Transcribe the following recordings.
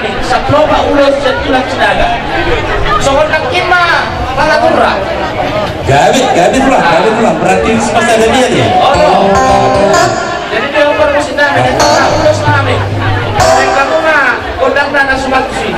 sa tropa ulos sa tulang sinaga. Soal kakima palatura. Gamit lah. Berarti masa ada dia nih. Oh. Jadi dia permusin namin ito sa ulos namin. Mereka mo nga, kundang na nasumatusin.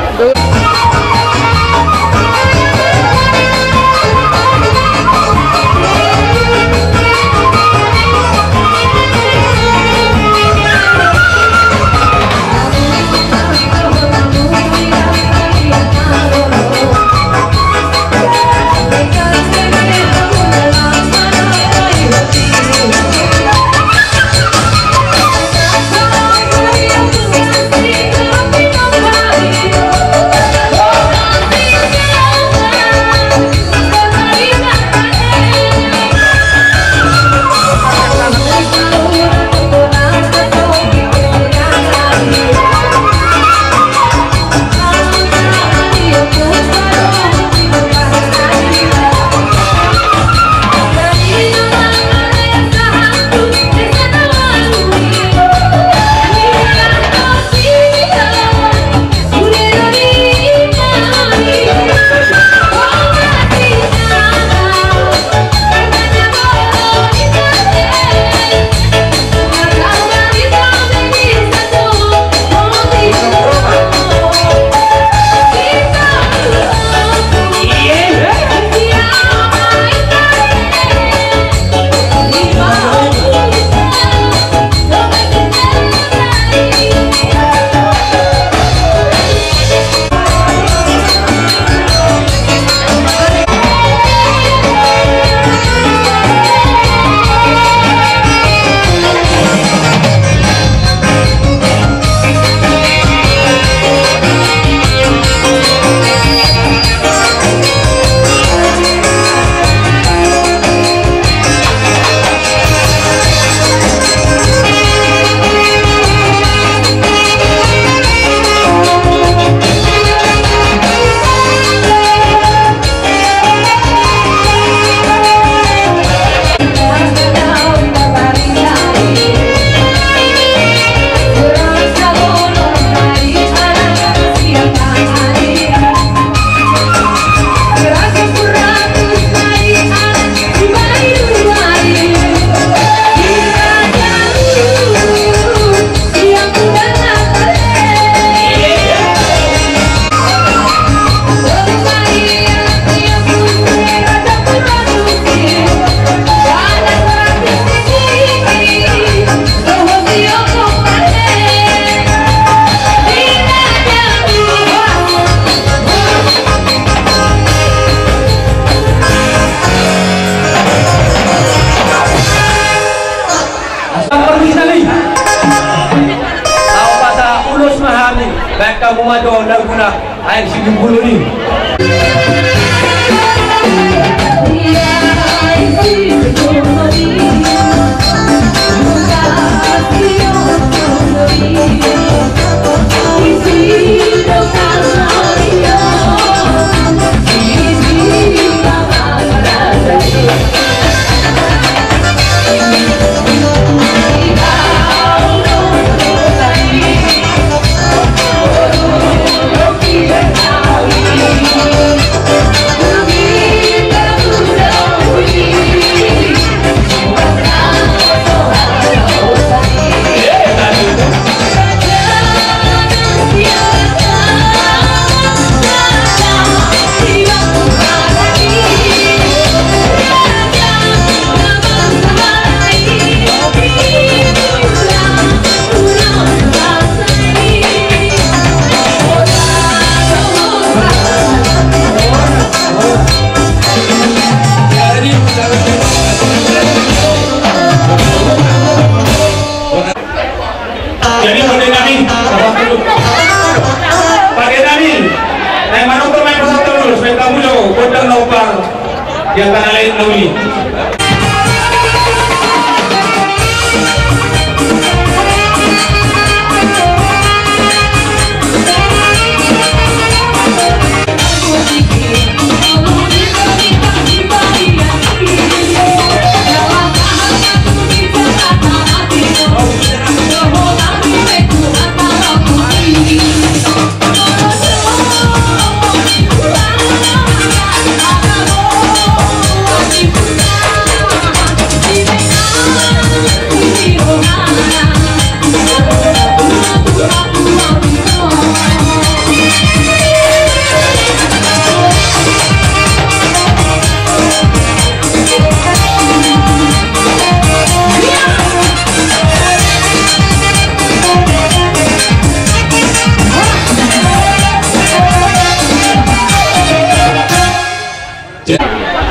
Baik kamu maju dan guna air sini bulu ni. Jadi pakai kami, pakai kami. Nah, mana pemain pesawat dulu, supaya kamu jauh, kodang naupang, yang tanah lain nauli.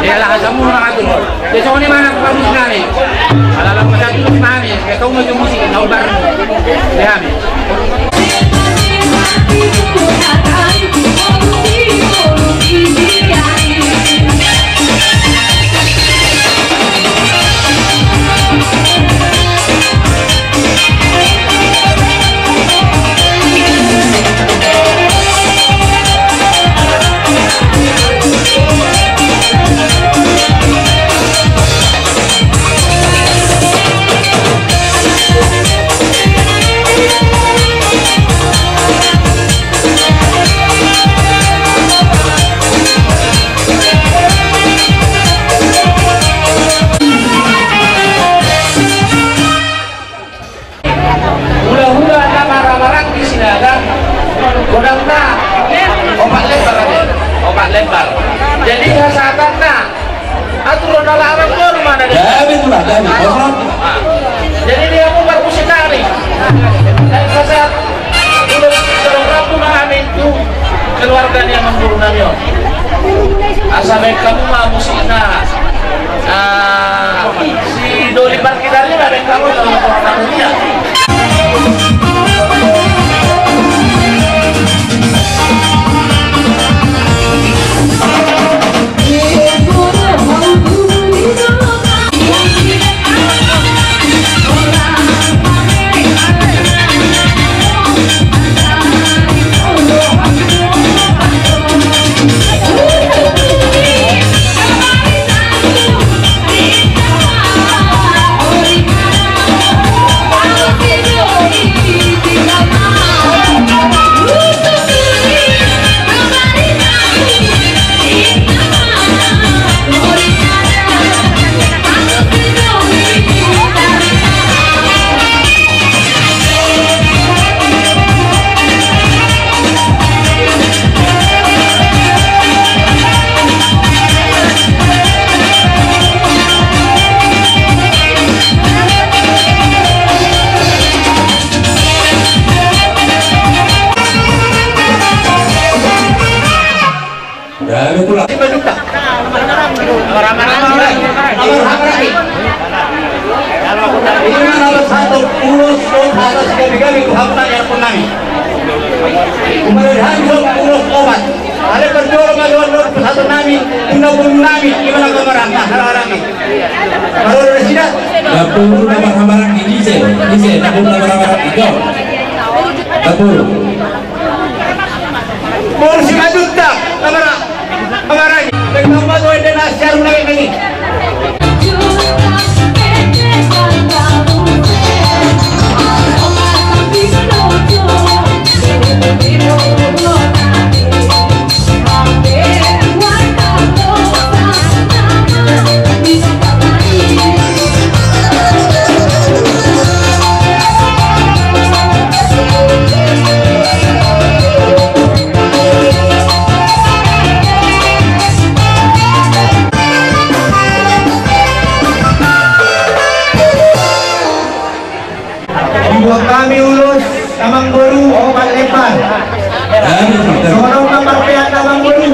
Ya lah kamu orang itu. Besok ni mana kau musik nani? Kalau kita tu nani, kita mau tu musik kau bareng. Ya ni. Obat lebar. Jadi hasatannya aturan dalam orang mana dia? Jadi dia mau bermusik kali. Dan saya orang tu mengambil itu keluarga yang memburu namanya. Asal kamu mah musiknya. Si Doli Parkidarnya ada kamu dalam orang dia. Kami urus Tamang Boru obat lebar. Sorong nomor pihak Tamang Boru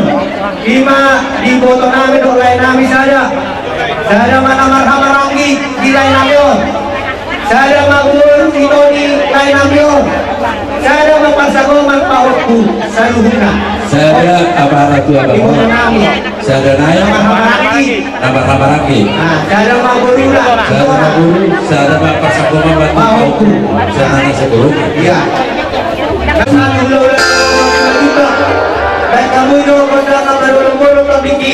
5 di foto namin oleh nami saja. Saya mana marhamah rangi di lain namio. Saya magul ito di lain namio. Saya magpasago magpahokku sa luhuna. Saya aparatu apa? Di foto namin. Saya naya nama rangi. Saya magulu lah. Saya magpasago magpahokku. Saya nanya seguru. Iya. Satu dulu. Dan kamu itu kondangan baru-baru tabiki.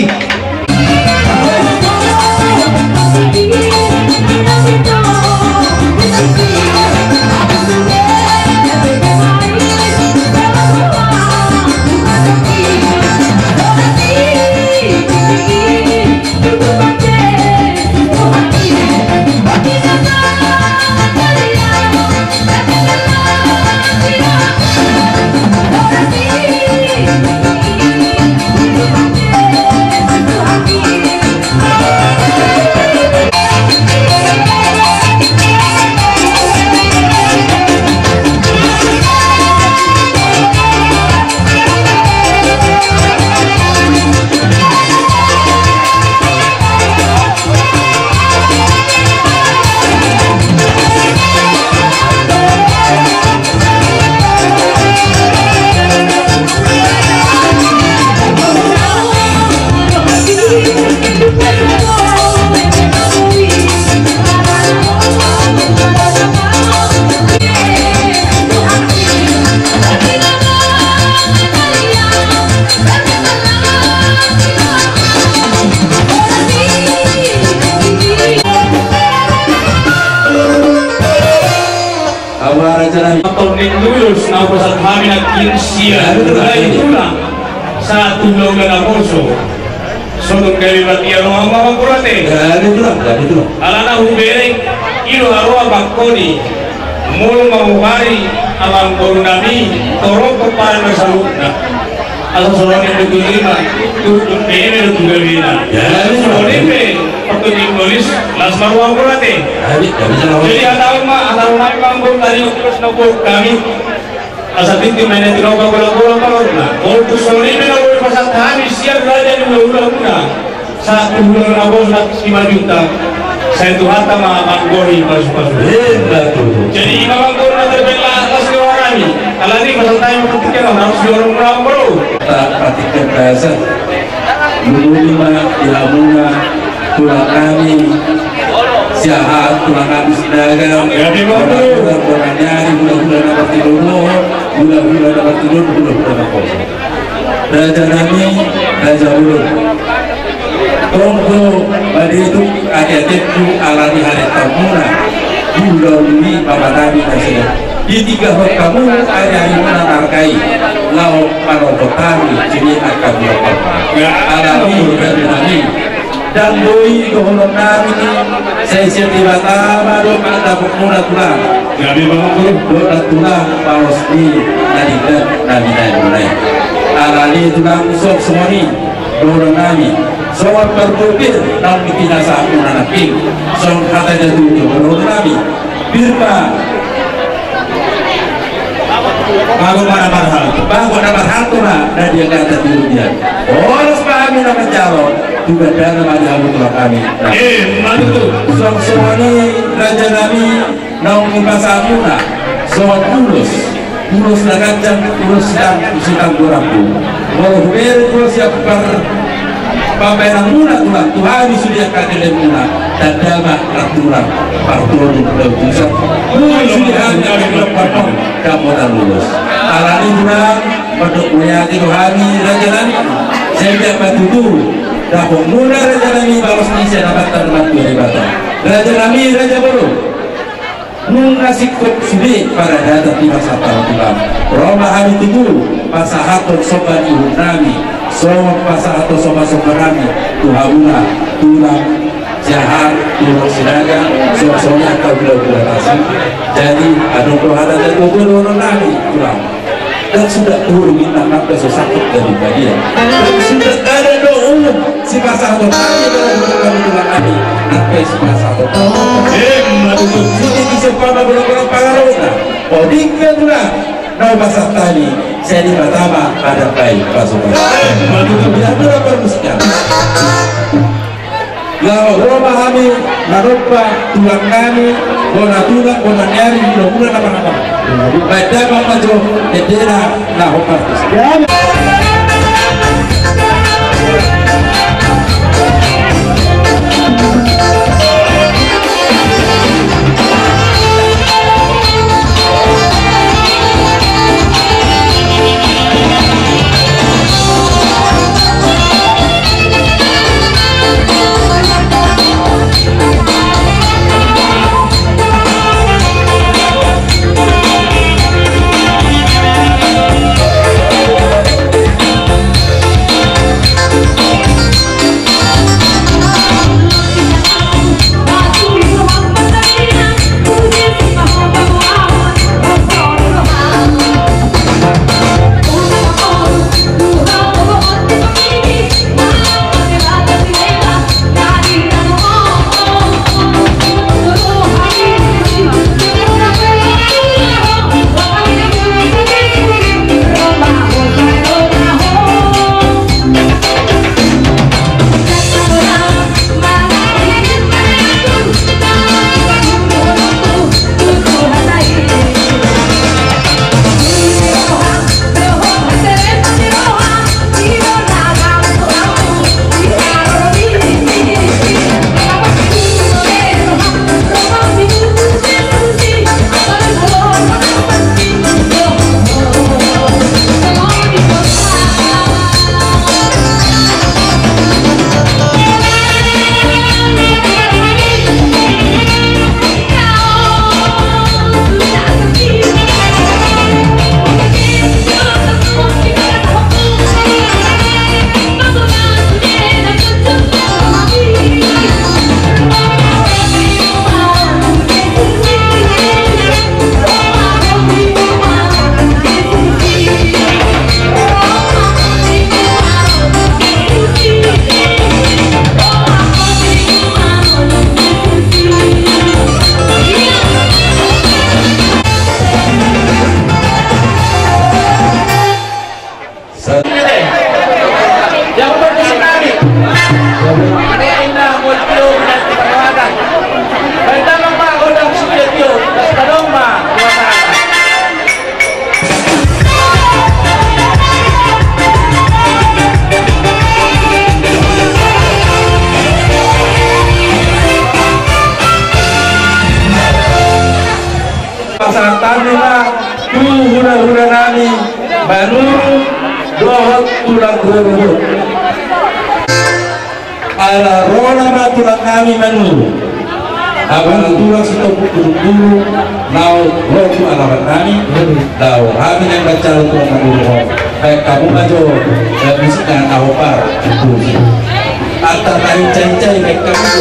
nami. Tahun lulus na pasal kami na kinsiya mulai tulang sa tulong na poso. Sotong kali berarti ang mga kurate. Gari tulang. Alana hubering ilo arwa bakoni mulu mauhari amang korunami torong kepada masalutna. Asal soalnya itu lima tujuh puluh tujuh soalnya petunjuk nulis las maruang kurate. Jadi ada manggung dari terus nopor kami asal pintu mana itu nopor bola na. Kalau tu soalnya nopor pasal kami siap belajar di ulang-ulang 1 bulan nopor 5 juta. Saya tuh hatta manggung masuk. Jadi manggung nanti bela atas kami. Kalau ini pasal time ketika harus diorang bro. Praktikan bahasa lima ilmuna tulang kami siahat tulang kami sidagang bulan nyari bulan dapat tidur bulan dapat tidur bulan kosong raja nami raja ulun tonggo pada itu adik-adikku alami hari tamuna bulan papa nabi nasihat di 3 kamu hari menanarkai lau paroto kami jadi akan melakukan alami dari dan doi dohon kami saya tiba-tiba baru ada pemula tulang doa tulang paus di nadikan nabi alami tulang sok semoni dohon kami soal berpikir dan bikin asa aku nanaping sok katanya tujuh dohon kami birma bago mana marhal tu na dia kata dulu dia harus kami nak calon juga dana mari hamu kami Mana tu? semua ni raja nami naung pasamuna soal tulus nakajang tulus sidang goraku mau ber siap pameran muna Tuhan sudah kadang muna dan dama aturan parturun berbusa sudah ada kamu dan lulus alani bilang untuk menyati Tuhani raja nami saya tidak bantu dahulu muna raja nami balas ini saya dapat terbantu dari bata raja nami raja baru nungasih kok sudah pada data tiba satu tulang Roma hari itu pasahaton sobat ibu nami sobat pasahaton sobat nami tuhabuna tulang jahat tulang sidaga sobat kau bila kasih jadi ada ada dan gubernur nami tulang dan sudah turun minta maaf sakit dari bagian dan sudah ada doa si pasahaton kami dalam tulang kami apa si pasahaton sudah disepama belum pengaruhnya odingnya tulang no pasal tadi saya di pertama ada baik pasukan tidak ada permusikan kalau Roma kami narupa tulang kami bona tulang bona nyari bulan apa-apa pada maju edera nah hopas guru ala rola matulang kami menuru abang tulang setopuk dulu nau roku alamat kami tahu kami yang baca untuk menuru baik kamu maju dan bisa tahu par itu atau tadi cai-cai baik kamu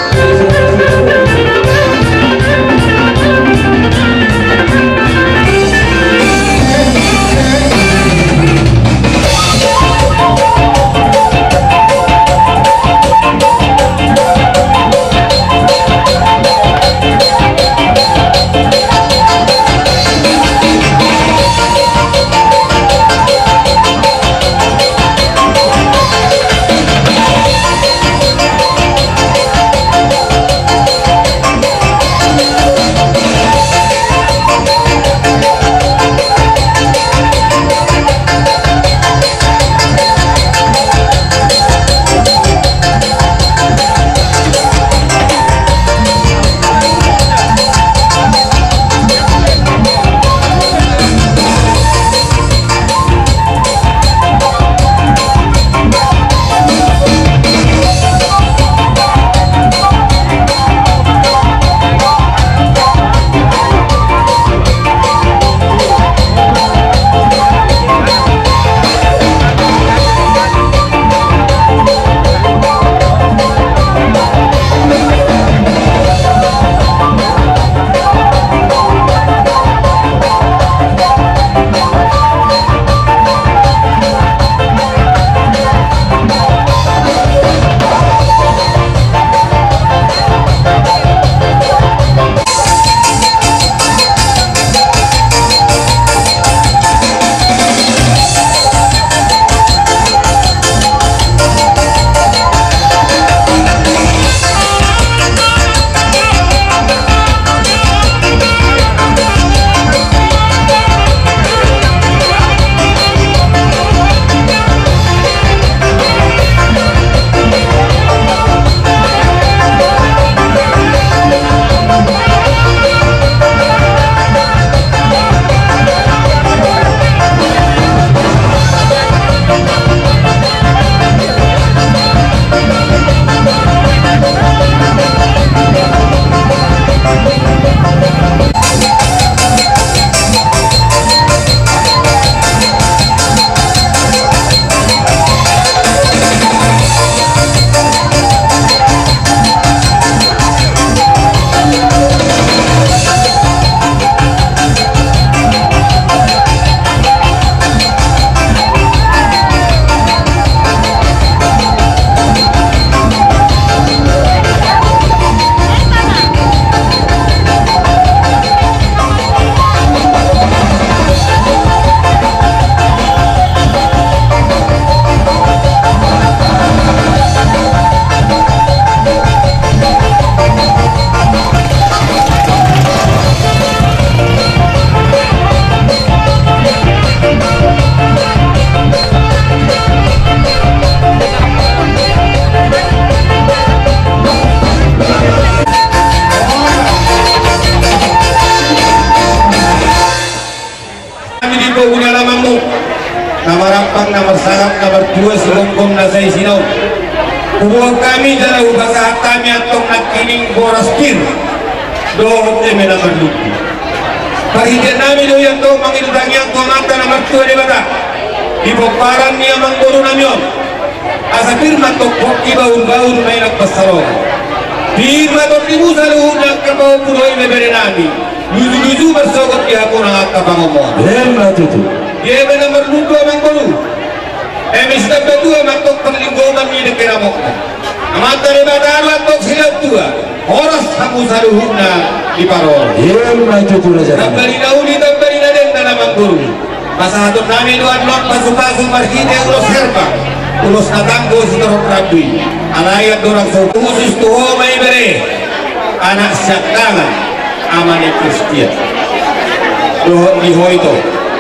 nomor sarap nomor 2 selongkong na sa isinaw. Huwag kami dala ubasa kami atong nagkining boraskin. Doon kami na maglupi. Paghitin namin do yan to, mangilutang yan to, mata na magtuwa ni bata. Ipoparan niya mangguro namin. Asa firma to, ibaun-baun may nagpasarong. Firma to, tibusa luhod ng kapaw punoy may bere namin. Luzu-luzu bersogot ihapon ang atapangomon. Firma to. Dia benar berluka mangguru. Emis terbentuk matok perlinggoman ini keramok. Amata rebataru atok silap tua. Horas kamu saruhuna di parol. Firma to aja. Tambari nauli tambari naden tanah mangguru. Masa hatun nami doan not pasu-pasu marhite ulos herba. Ulos natanggo sitorok rabi. Alayat dorang sokusis tuho may bere. Anak syakdangan amane Kristian. Dohot liho itu.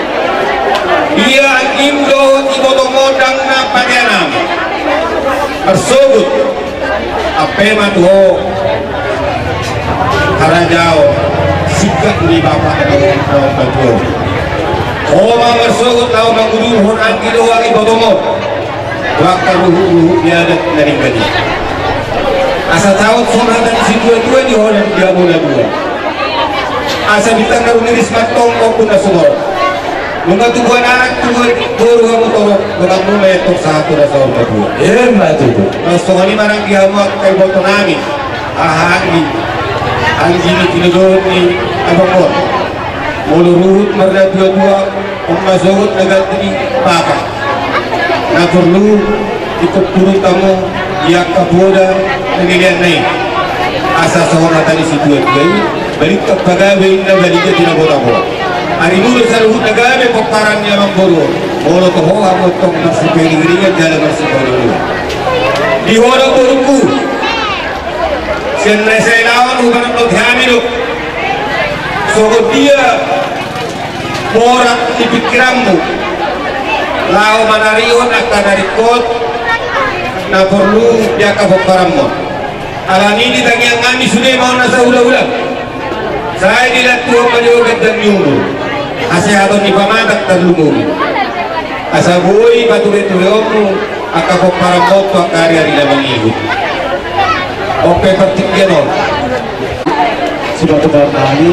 Ia imdo ibotongodang na paganam bersugut apema tuho karajao sikap ni bapak atau betul oma bersugut tau manguru honan kido wagi botongo waktu ruhu biadat dari gani asa tahu soal dan si dua di holan dia mula dua asa bintang naruh niris matong pun na sumor nunga tubuhan anak tubuhan buru kamu torok dengan nunga etok satu na sa orta dua matu mas tongani marang gihamak kay boto namin ahangin ang gini tinudon ni abangor mulurut marga dua-dua kung masukot na ganti papa na perlu ikut turun kamu yang kaboda nagilian na yun asa sa horatan ni si dua-dua balik pagpagawin na balik na tinabot-abot hari mulut sa luhut nagame pagparan niya magboro molo to ho ako itong nagsipilingiringan dala magsipalulu di horo turunku siya na sa ilawan huwag ng paghamino so dia morak di pikiranmu lao manarion at kanarikot na perlu dia kapagparan mo alam ini tagi ang kami sudah mau nasa ula-ula saya dilatuh penyugat dan nyunggu asyahaton ni pamatak terlumung asa buhay patuloy-tuloy akapagparan mo to ang karya nila mangihut oke pertikyan o sudah terbarani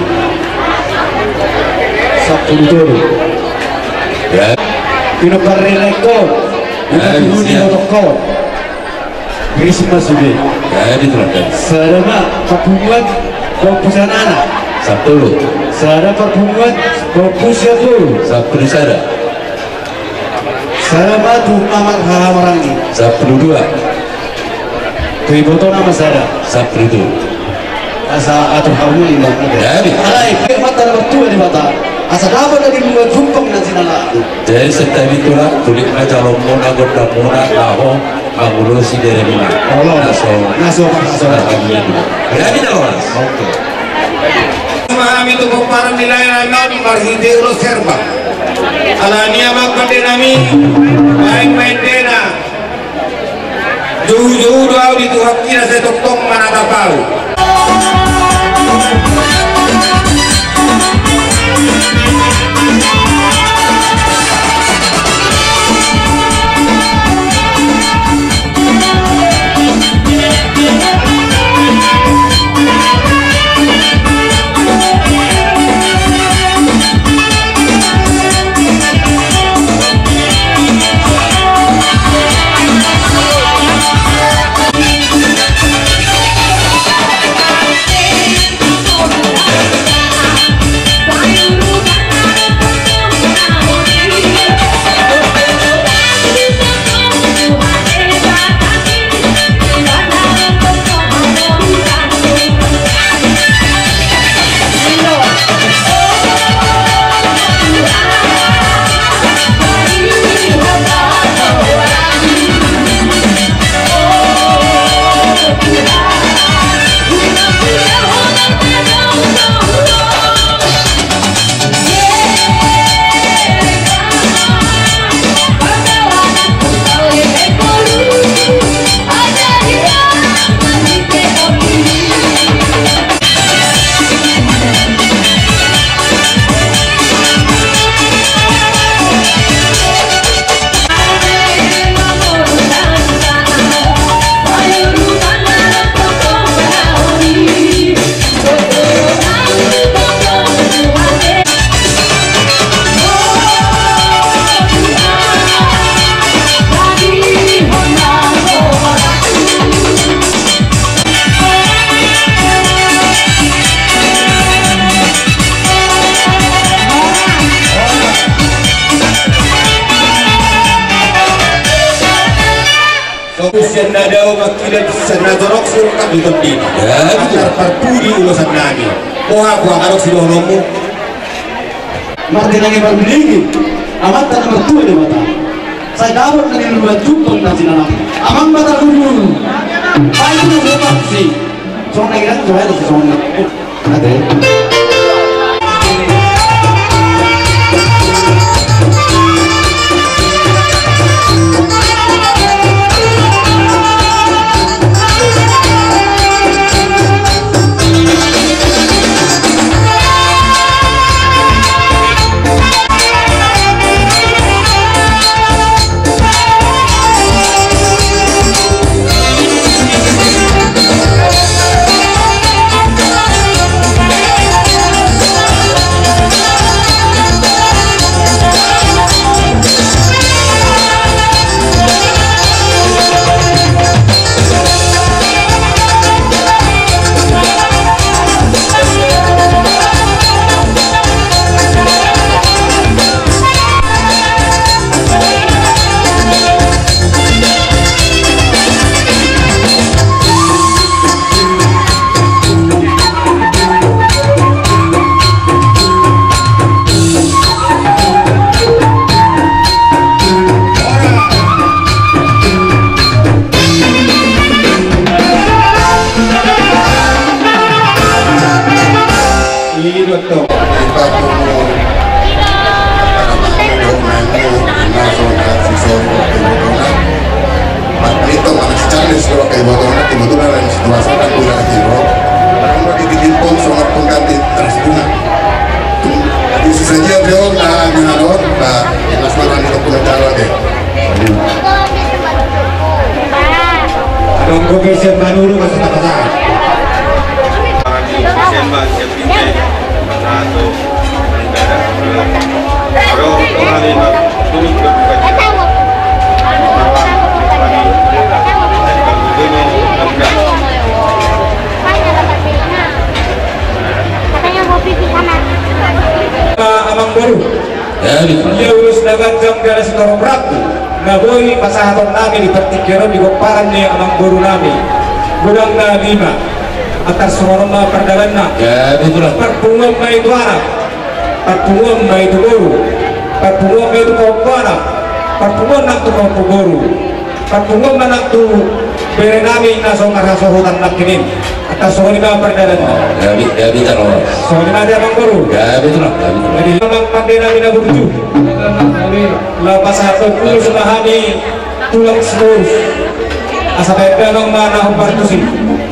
Sabtu dulu ya pinaparilekod pinapihuni otokod Christmas sudah ya diterangkan sarana perhubungan kompusan anak Sabtu sarana perhubungan kompusan dulu Sabtu sada sarana tuh amar halamaranggi Sabtu dua keiboto nama sarana Sabtu itu asa atur hauli lang jadi alay mata na batu di mata asa dapat dari buat jumpang na sinala jadi setiap itulah kulit aja lomona gota mona laho mengurusi dari mana naso jadi dalam oke memahami itu pemparan nilai non marhide ulo serba alania makadena main dena jauh-jauh doa di Tuhan kira saya tok mana tahu Yang nadao makilat sa nadorok sila kadutong atar parpudi ulosan nami kuha harap silohong mo Martin ang ipagbligid amat na mertua di mata saya dapat nanilubat jumpang na sinanam amang mata lulu paano na lupa si so nagilang so ay so ate Desember dulu ke kota-kota. Desember September atau negara kalau kemarin turun ke Amang Baru dia urus dagang jam gara sekarang Rabu ngaboi pasahaton nami di pertikiran di goparan ni Amang Baru nami gudang na 5 atas soroma perdagangan na itulah perpunguan may itu anak perpunguan may itu guru perpunguan may itu kawana perpunguan nak tu kau guru perpunguan manak tu bere nami na songar hasohutan nak kinin atas soroma perdagangan Gabi taruh. soroma dia Amang Baru Gabi taruh. jadi memang pandai nami na berju lepas satu puluh semahami tulang seluruh asa pepenong mana partusi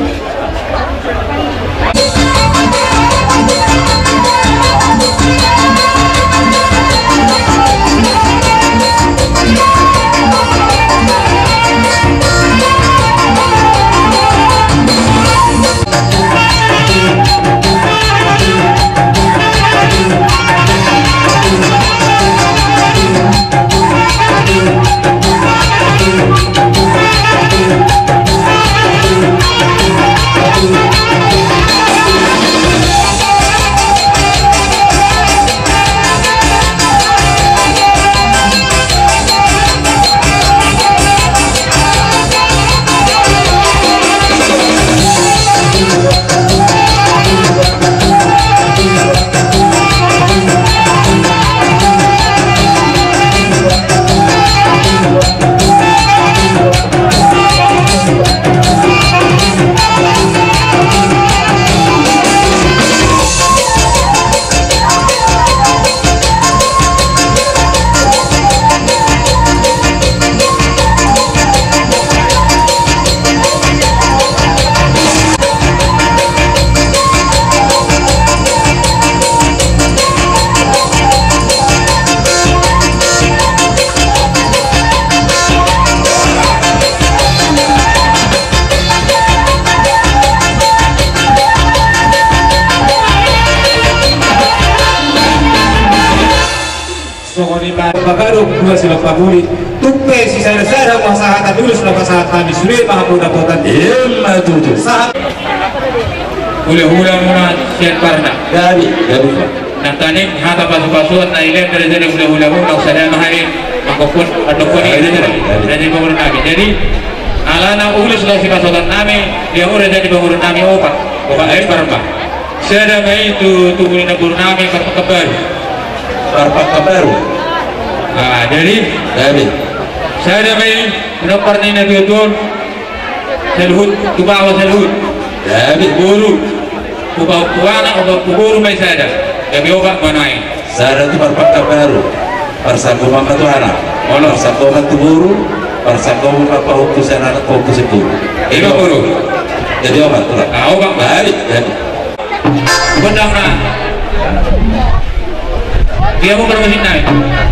Pagaro dua sila paguli tupe si saya masalah dulu sudah masalah kami sudah Mahmud Apotan tujuh saat Hula-hula muna siyan parna. Gabi Natanim hata pasu-pasuan na ilan dari hula-hula muna sadaya mahari makupun adukun ini dari bangunan kami. Jadi alana ulus lah si pasukan kami dia udah jadi bangunan kami opak air parma. Sada mai itu tungguin bangunan kami parpak baru. Jadi saya may menopar ni nagtutun selhut tubawa selhut guru tubawana o guru may sada gabi oba manay Sada itu parpak baru parsaguman ka tuana parsaguman tu guru parsaguman ka pautusan anak pautus itu ito guru jadi obat tulah oba balik jadi benang na dia mo bermasin na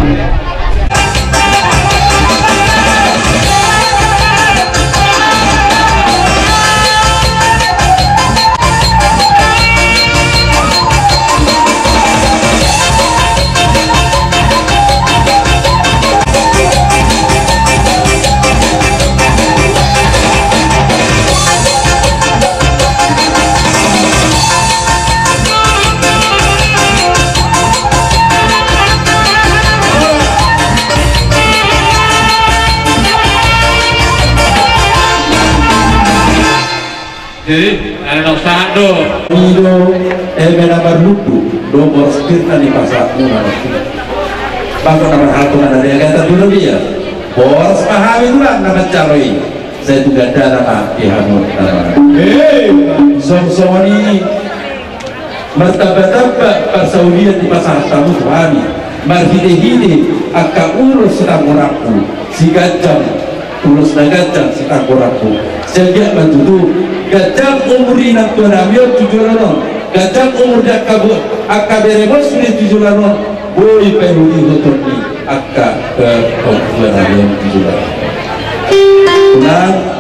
jadi ada usaha do Ido mena berlutu nomor sekirna di pasar muna bangko nomor satu ada yang kata dulu dia bos pahami dulu nama caroi saya juga ada nama Ihamud nama song-songoni martabat-tabat persaulian di pasar tamu suami marhide-hide akka urus sedang orangku si gajang urus na gajang si orangku sejak bantu gajang umuri nak tuanamio tujuan gajang umur dak kabut akka beremos ni tujuan boy perudi hutoni akka ke tuanamio tujuan nah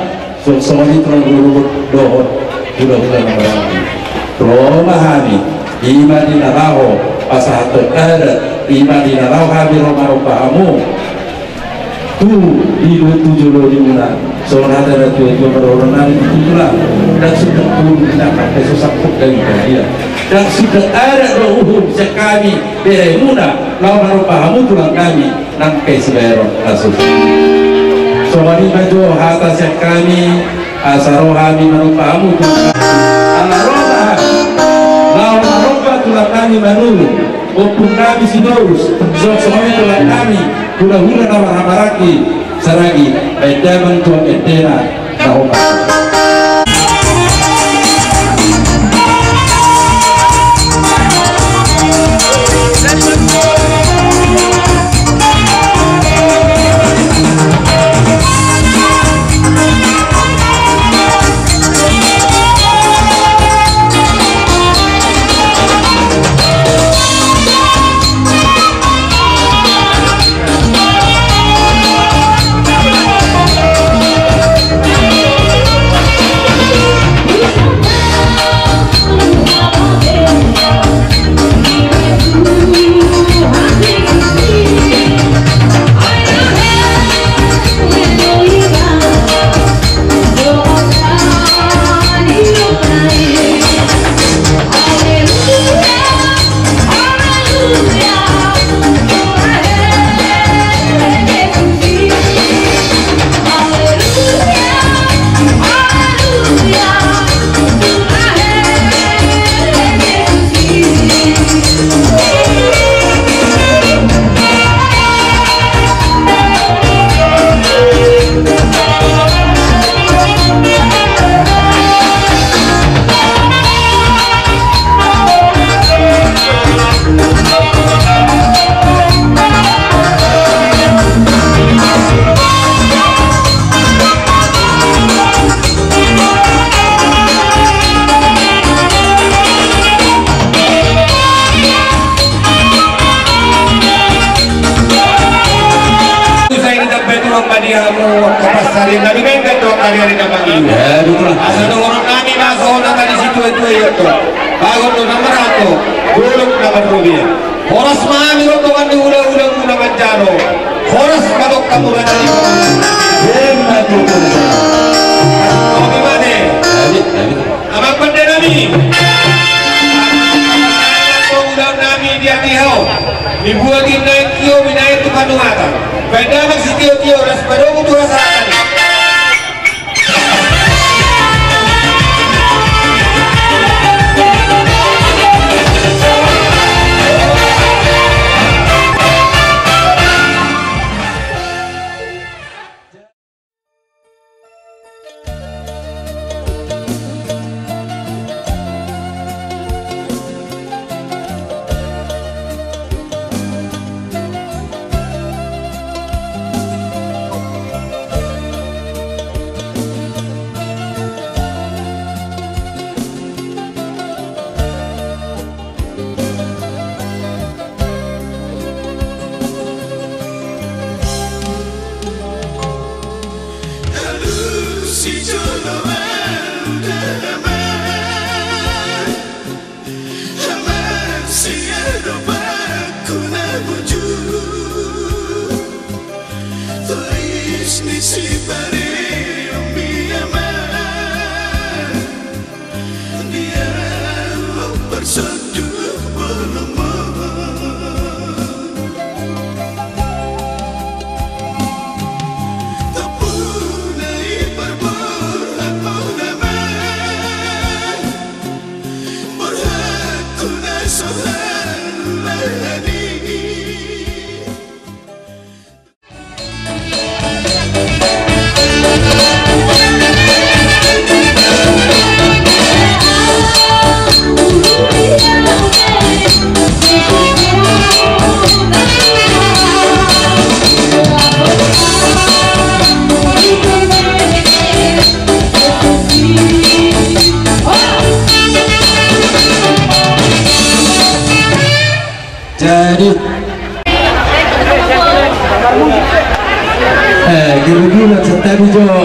so somali tulang guru dohot hula-hula na marami Roma hani ima di naraho pasahato ada ima di naraho habi Roma pahamu tu di 27 di muna so ada tujuh perorangan itulah dan sudah pun tidak pakai susah pun dari dia dan sudah ada dohum sekami bere muna lawan pahamu tulang kami nampai sebero kasus so mani maju atas yang kami asarohami manupahamu tulang alaroha lawan aroha tulang kami manulu opun kami sidorus so semua tulang kami hula-hula nama hamaraki saragi bedaman tuang etena nahoma Horas mami lo tuan ulang-ulang muna manjaro. Horas padok kamu ganali. Kami mana? Abang pandai nami. Ulang nami dia tihau. Dibuat naik kio binaik tu kanungata. Benda mak si kio ras padok tu rasakan.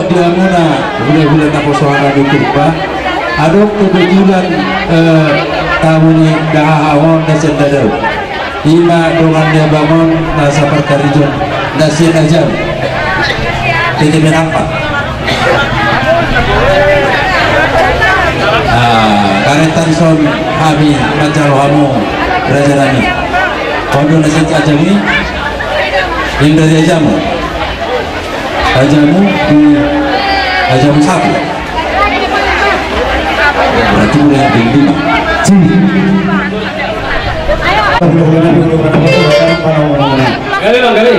dia muna bulan-bulan aku suara di kurba aduk kebetulan tamu ni dah awal dah sendiri ima dengan dia bangun nasa perkarijon nasi najam jadi menampak karetan son kami macam kamu Raja Rani kondo nasi ajami hingga dia jamu ajamu di ajamu sapi berarti mulai berdua Gali bang, gali.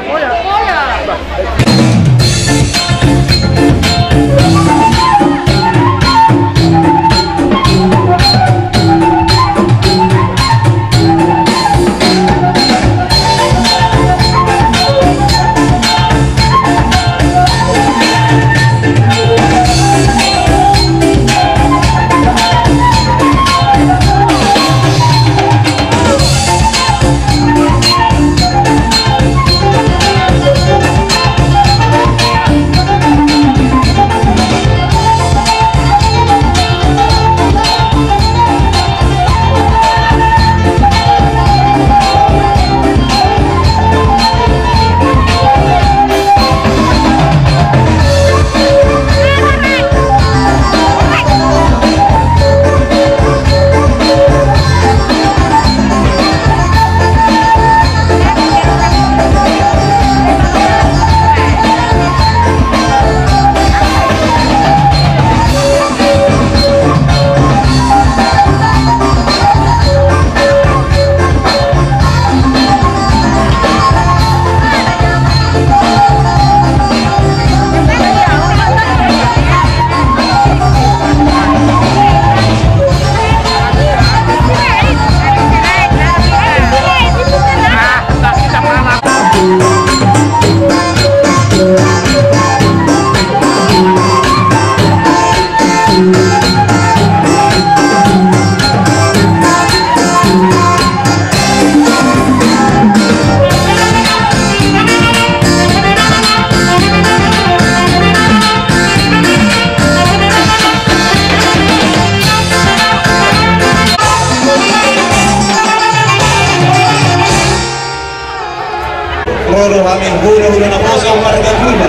Roro amin hulu na poso marga pula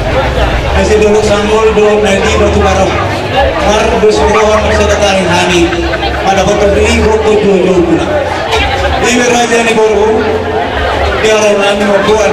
kasi dulu sanggol do nanti batu barong mar bersuruhan sedekah hani pada betul ibu tujuh pula ibu raja ni boru dia orang nami mabuan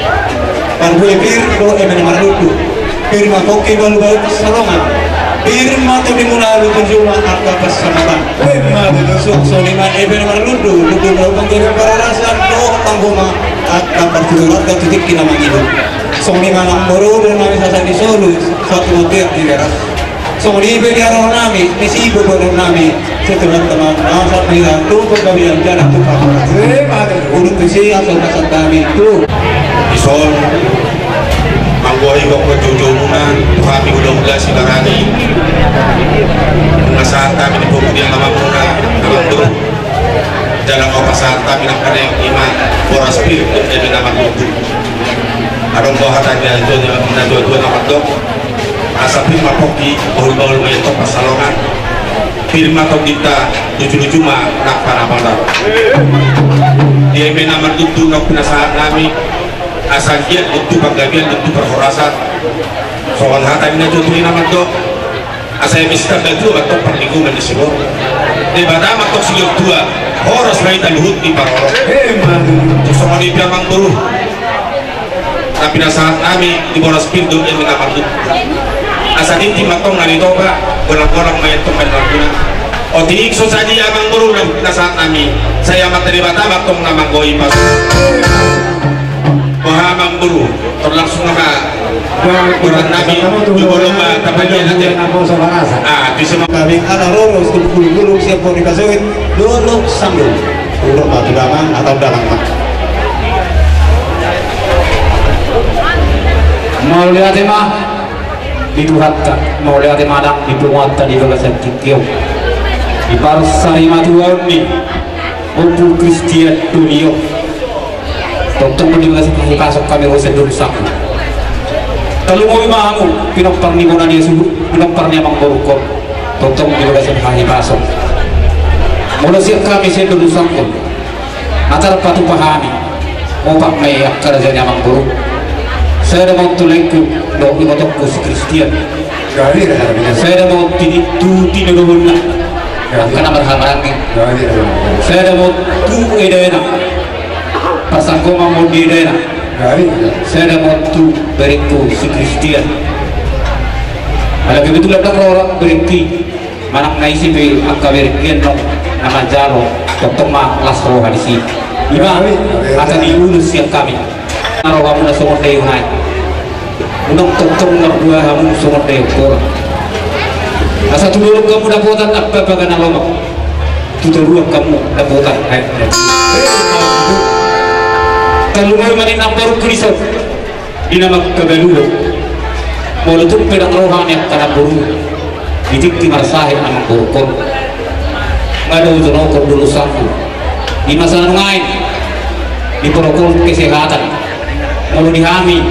par gue bir do emen marutu bir makoki balu balu salongan bir matu di munalu tunjuma angka pasamatan gue matu dusuk soliman emen marutu lutu do panggilan pararasan do panggoma akan perjuangan dan titik kita mengidu. Songni manang baru dan kami sasan di Solo satu hotel di daerah. Songni beli arah nami, misi ibu baru nami setelah teman saat melihat tu perkawinan jalan tu pakai. Urut misi asal kasat kami tu. Isol, manggoy kong perjujurunan, kami udah mulai sibarani. Mengasahan kami di pembudayaan lama muna, dalam turun. Dalam opasan kami nak ada yang iman boras pil jadi nama tubuh adong bawa tanya itu dengan dua nama dok asapin mapoki baul metok pasalongan firma tok kita tujuh mah nak pada dia nama tubuh nak penasaran kami asal dia untuk penggabian untuk perhorasan soal hatanya itu nama dok asal mister itu atau perlingkungan di sini di badama tok sigil dua horos baita luhut di paroro sama di piamang buruh tapi saat kami di boros pintu yang mengamalkan asal inti matong nari toba bolang-bolang mayat tong menaguna o tiik so saja amang buruh na saat kami saya materi bata matong namang goi pas mahamang buruh terlangsung nama bulan nabi di bolong tapanya nanti di semua kami ada loro guru siap komunikasi loro sambung loro batu dalam atau dalam Mau lihat mah diduhatta, mau lihat madang dipemuatta di bagasan kikyo di parsari matuan ni untuk Kristian dunia. Tonton di bagasan kasok kami usaha dulu sama. Talungoy maamu pinagparni mo na niya pinagparni amang borukon totong bilaga sa kahipasok mula siya kami siya dulusang ko atar patupahami opak may akaraja niya amang boruk saya mau tulay ko do imotok ko si Christian saya mau tinuruhun na karena marhamarangin saya mau tu edena pasangko mau di edena saya mau tu beriku si Christian ada kebetulan orang berhenti manak naisi be angka berikian no nama jalo dokter mak lasro hadisi ima akan diulus siap kami naro kamu na sumot dayo hai unang totong berdua kamu sumot dayo kor asa tulurog kamu dapotan apa bagan alomak tutulurog kamu dapotan hai talungoy manin ang baru kulisod dinamag kagaluho molotong pedang rohani ang kanaburu ditikti marsahin ang burukon nga daw tunokor dulusan ko di masa nanungain di protokol kesehatan mulu dihami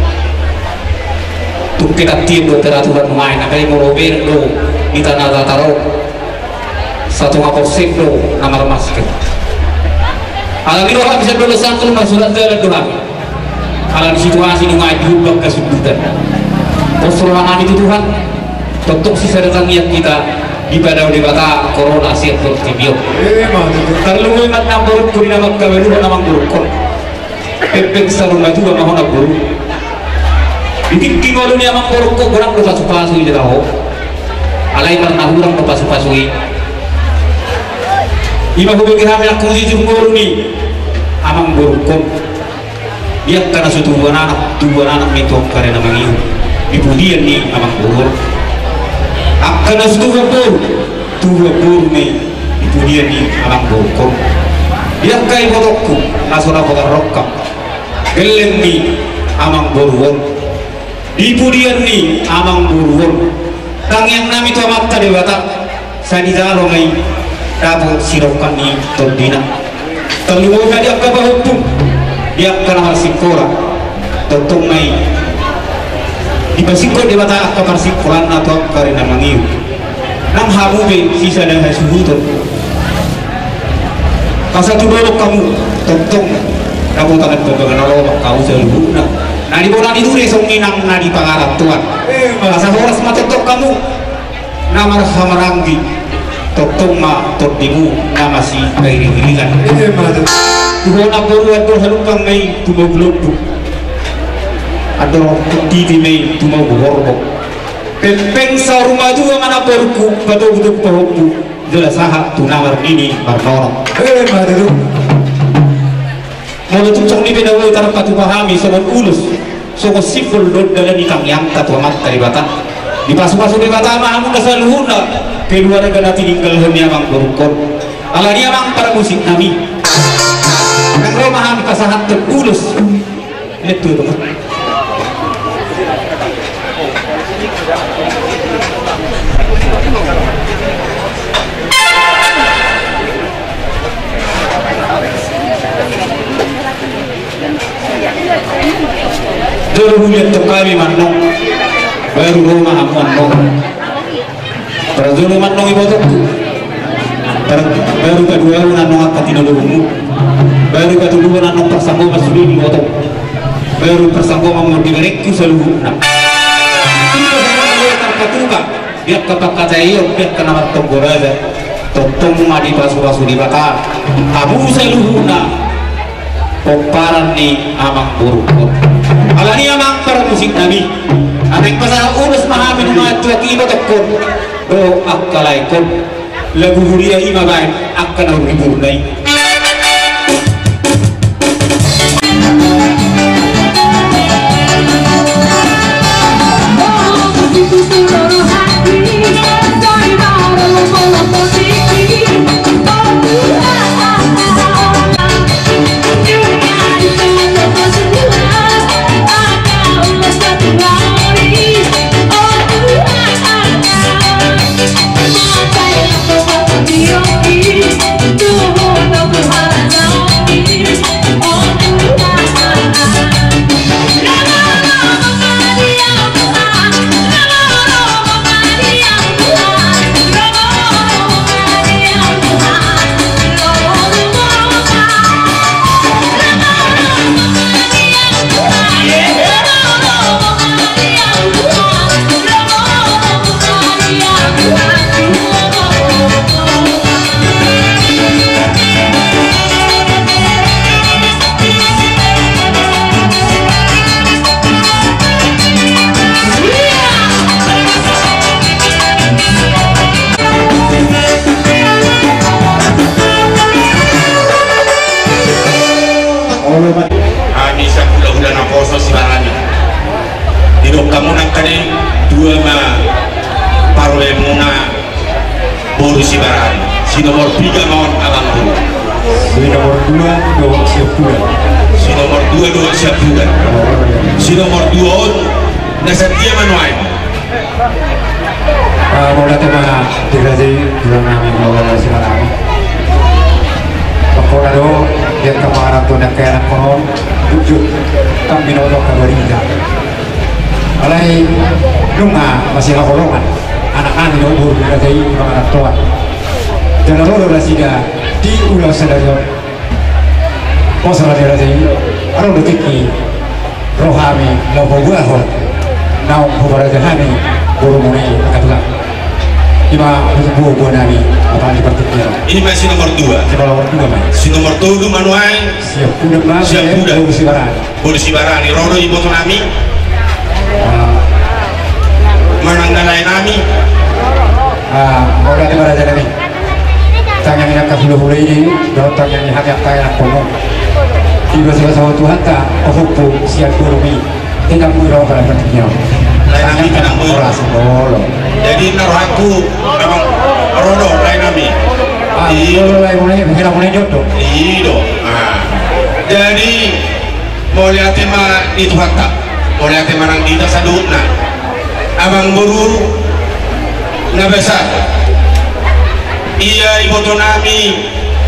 tuk kita tim peraturan nanungain nakay mo rober do di tanah tataro satu ngaposek do namar masker alam ini orang bisa dulusan ko masulat dalam doa alam situasi nanungain diubah kesudutan persoalan itu Tuhan tentu sisa datang niat kita di pada debata corona siap bertibio kalau ingat nombor kurina makkaberu namang burukon pepek sarunga juga mahona buru ditingking oleh ni amang burukon kurang berpasu-pasu di tahu alai marna kurang berpasu-pasu ima hubungi kami aku jujur ni amang burukon dia karena suatu dua anak mentok karena mangiu ibudian ni amang buruk akan dua buru ni ibudian ni amang buruk dia kai bodokku nasona bodar rokkam gelem ni amang buruk ibudian ni amang buruk tang yang nami to matta dewata sani jalo ngai dabo sirokan ni todina telungo kadi akka bahupum dia kana sikora totong ngai di basiko di mata kamar sikuran atau karena mangiu nang hamu be sisa dan hasuhuton kasa tu dulu kamu totong kamu tangan babagan Allah kau seluruhnya nadi bola itu resong ninang nadi pangarap tuan kasa horas matotok kamu nama hamaranggi totong ma todimu nama si kairingan tuhona boru atau halupang ngai tumoglobu atau titi mei tu mau borbo pempeng saruma juga mana berku batu batu pohonku jelas sah tu nawar ini barnor baru mau tucuk ni beda woi tanpa tu pahami sobat ulus sobat sipul dod dalam ikang yang tatu amat dari batang di pasu-pasu di batang mahamu dasar luhuna kedua negara tinggal hanya mang berukon ala dia mang para musik nami yang lo mahami pasahat terulus itu teman dulu lihat tu kami manong baru rumah manong dulu manong ibu tu baru kedua manong apa tidak dulu baru kedua manong persanggo masuk di ibu tu baru persanggo mau diberekku seluruh dia kepakat saya dia kena matong goraja totong madi pasu-pasu di bata abu seluruhna poparan ni amang buruk ala ni amang para musik nabi amang pasal urus mahamin matu akibat takon do akkalaikon lagu huria ima baik akan uribur nai Tuhan munang kani dua ma parwe muna boru sibaran si nomor 3 maon abang guru si nomor 2 do siap bulan si nomor 2 do siap bulan si nomor 2 on nasetia manuai mau datang mana digaji bulan kami mau nasi kami pokoknya do yang kemarin tuh nak kaya konon wujud kami nolok kabarida alai rumah masih lakorongan anak-anak yang umur berarti orang tua dan lalu ada siga di ulang sedaya masalah berarti orang berarti rohami lalu buah nau berarti hani burungnya katakan ima buah nami apa seperti itu ini masih nomor 2 si nomor 2 manuai siap kuda boru sibarani rodo ibu nami menanggalai nami mau datang pada jalan ini tangan yang kahulu-hulu ini datang yang hanya kaya kono tiba-tiba sama Tuhan tak hukum siap burumi tidak murah pada pentingnya lain nami kenang murah jadi naruhaku memang rodo lain nami lain mulai jodoh iya jadi mau lihat tema di Tuhan tak mau lihat tema nang kita sadutna abang guru na besar iya ibu nami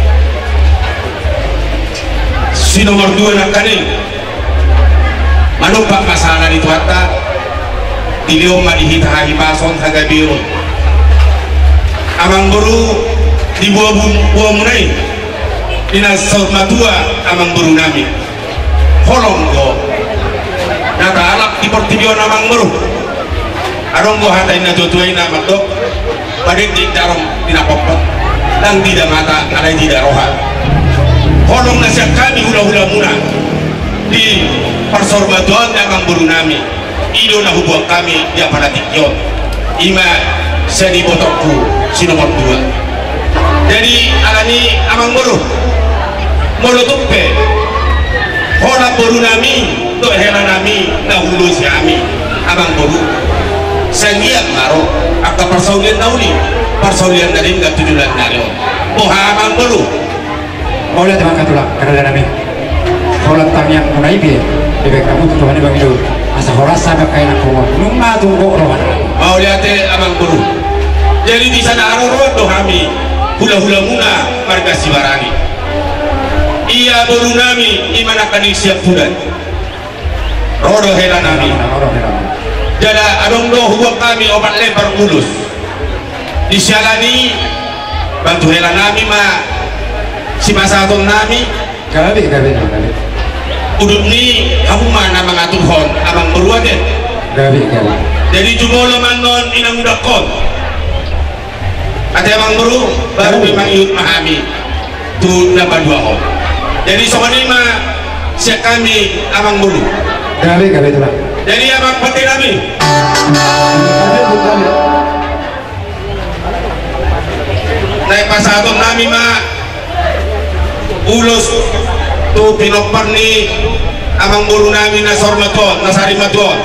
si nomor 2 nak kaning manumpak masalah di tuata diliom madihitahi pason hagabiun abang guru di buah munai dinas matua abang guru nami holong go nata alap di portibion abang guru arong go hatain na tutuay na matok padit di darom dinapokpot lang tidak mata ada tidak roha kolong na siya kami hula-hula muna di persorbatuan na abang guru nami ido na hubuang kami di aparatikyon ima sa dibotokku si nomor 2 jadi alani abang guru molotuppe hola guru nami to hela nami na hulu si ami abang guru sangian maro akka persaulian nauli persaulian dari enggak tujuan dari bohamang dulu mau lihat teman katulah karena nami holat yang mulai dia lebih kamu tujuan bang itu asa horas sampai kayak nak keluar nunggu tunggu rohan mau lihat abang guru jadi di sana aror dohami hula-hula muna marga sibarani iya guru nami imana kani siap bulan rodo hela nami jada adong do huwag kami obat lebar ulus disyalani bantu hela nami ma si masaton nami gabi udut ni kamu mana mengatur hon abang berua deh gabi jadi jumolo mangon inang udakon ada abang beru baru memang yud mahami tu dapat 2 hon jadi soalnya ma siap kami abang beru gabi itulah jadi abang peti kami naik pasaton nami ma ulus tu pinopar ni abang buru nami nasor maton nasari maton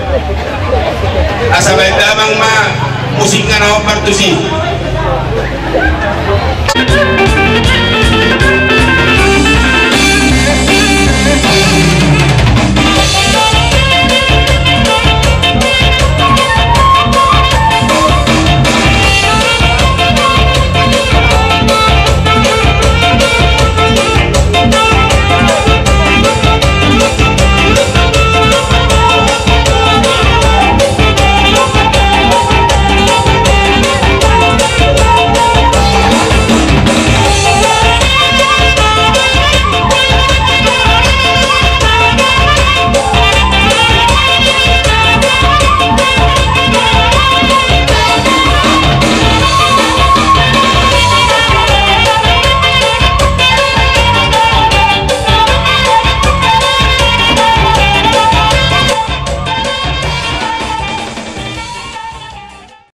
asabay damang ma musik nga na partusi